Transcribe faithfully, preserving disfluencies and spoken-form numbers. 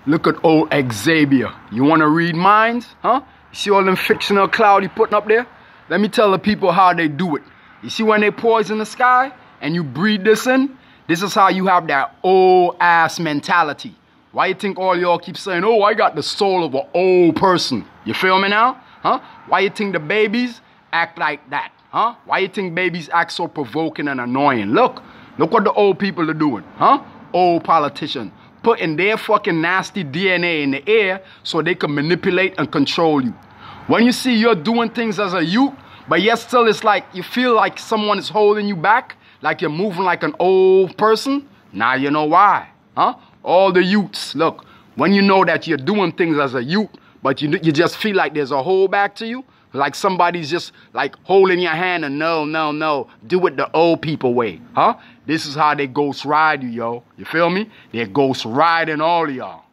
Look at old Xavier. You want to read minds? Huh? You see all them fictional cloud he putting up there? Let me tell the people how they do it. You see when they poison the sky and you breathe this in? This is how you have that old ass mentality. Why you think all y'all keep saying, oh, I got the soul of an old person? You feel me now? Huh? Why you think the babies act like that? Huh? Why you think babies act so provoking and annoying? Look, look what the old people are doing. Huh? Old politicians. Putting their fucking nasty D N A in the air so they can manipulate and control you. When you see you're doing things as a youth, but yet still it's like you feel like someone is holding you back, like you're moving like an old person, now you know why. Huh? All the youths, look, when you know that you're doing things as a youth, but you, you just feel like there's a hold back to you, like somebody's just like holding your hand and no, no, no, do it the old people way, huh? This is how they ghost ride you, yo. You feel me? They're ghost riding all of y'all.